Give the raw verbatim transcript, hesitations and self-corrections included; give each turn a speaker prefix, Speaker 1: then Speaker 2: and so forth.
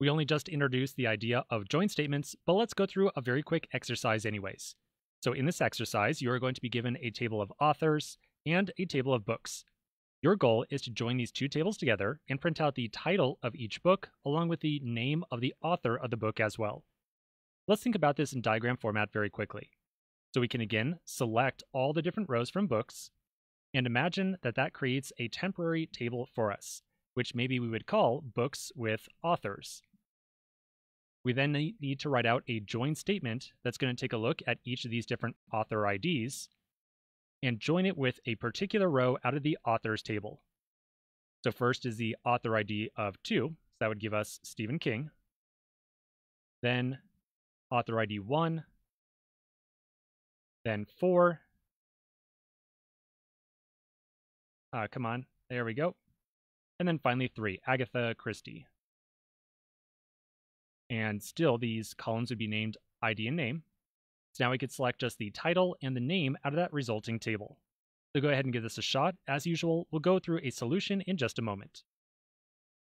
Speaker 1: We only just introduced the idea of join statements, but let's go through a very quick exercise anyways. So in this exercise, you are going to be given a table of authors and a table of books. Your goal is to join these two tables together and print out the title of each book along with the name of the author of the book as well. Let's think about this in diagram format very quickly. So we can again select all the different rows from books and imagine that that creates a temporary table for us, which maybe we would call books with authors. We then need to write out a join statement that's going to take a look at each of these different author I Ds and join it with a particular row out of the authors table. So first is the author I D of two, so that would give us Stephen King. Then author I D one, then four. Uh, come on, there we go. And then finally three, Agatha Christie. And still these columns would be named I D and name. So now we could select just the title and the name out of that resulting table. So go ahead and give this a shot. As usual, we'll go through a solution in just a moment.